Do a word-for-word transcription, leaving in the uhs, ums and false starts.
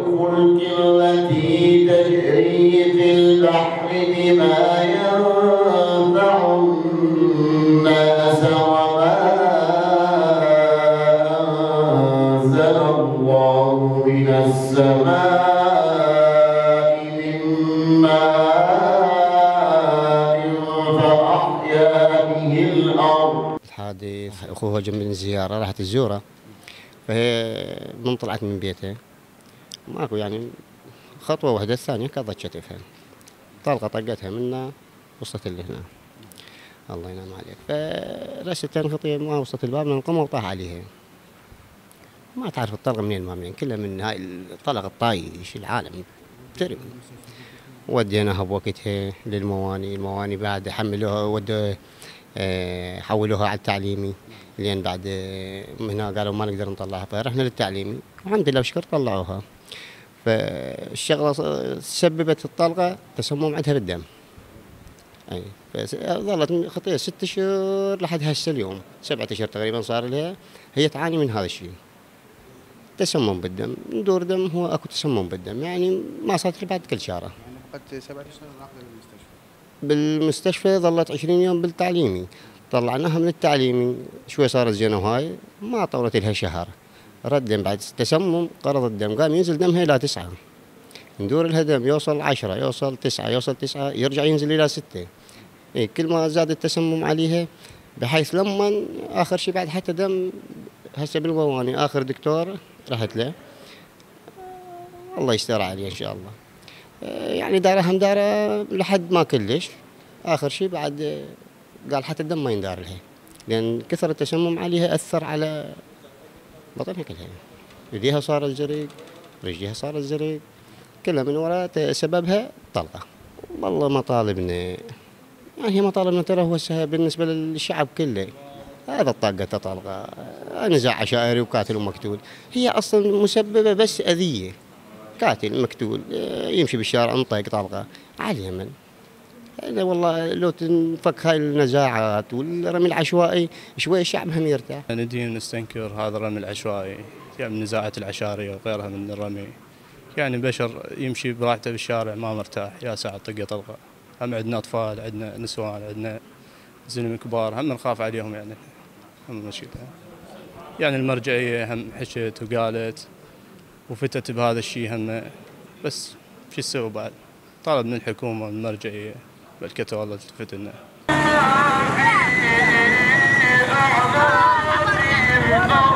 والفلك التي تجري في البحر بما ينفع الناس وما أنزل الله من السماء من ماء فأحيا به الأرض. هذه أخوها جنب من الزيارة راحت الزورة، فهي من طلعت من بيتها ماكو يعني خطوة واحدة الثانية كضت شتفها، طلقة طقتها منا وصلت اللي هنا. الله ينعم عليك. فرشت تنفطي ما وصلت الباب من القمر وطاح عليها. ما تعرف الطلقة منين ما منين، كلها من هاي الطلقة الطايش العالم ترمي. وديناها بوقتها للمواني، المواني بعد حملوها ودوها أه حولوها على التعليمي، لين بعد من هنا قالوا ما نقدر نطلعها، فرحنا للتعليمي والحمد لله بشكر طلعوها. فالشغله سببت الطلقه تسمم عندها بالدم. اي ظلت خطيه ست اشهر لحد هسه اليوم، سبعة اشهر تقريبا صار لها هي تعاني من هذا الشيء. تسمم بالدم، ندور دم، هو اكو تسمم بالدم، يعني ما صارت بعد كل شهر. يعني فقدت سبعة اشهر ناخذها بالمستشفى. بالمستشفى ظلت عشرين يوم بالتعليمي، طلعناها من التعليمي شوي صارت زينه وهاي ما طولت لها شهر. ردم بعد تسمم قرض الدم قام ينزل دمها الى تسعه. ندور لها دم يوصل عشرة يوصل تسعة يوصل تسعة يرجع ينزل الى ستة. إيه كل ما زاد التسمم عليها بحيث لما اخر شيء بعد حتى دم هسه بالمواني اخر دكتور رحت له الله يستر عليه ان شاء الله. يعني دارها مداره لحد ما كلش اخر شيء بعد قال حتى الدم ما يندار لها لان كثر التسمم عليها اثر على بطنها كلها. يديها صارت زرق، رجليها صارت زرق، كلها من وراء سببها طلقه. والله مطالبنا يعني هي مطالبنا ترى هو بالنسبه للشعب كله هذا الطاقه طلقه، نزاع عشائري وقاتل ومقتول، هي اصلا مسببه بس اذيه. قاتل مقتول يمشي بالشارع انطق طلقه على اليمن. والله لو تنفك هاي النزاعات والرمي العشوائي شوي الشعب هم يرتاح. ندين نستنكر هذا الرمي العشوائي، يعني النزاعات العشائريه وغيرها من الرمي. يعني بشر يمشي براحته بالشارع ما مرتاح، يا ساعة طقه طلقه. هم عندنا اطفال، عندنا نسوان، عندنا زلمه كبار، هم نخاف عليهم يعني. هم مشكلة. يعني المرجعيه هم حشت وقالت وفتت بهذا الشيء هم، بس شو تسوي بعد؟ طالب من الحكومه من المرجعيه بلكته والله تلتفت لنا.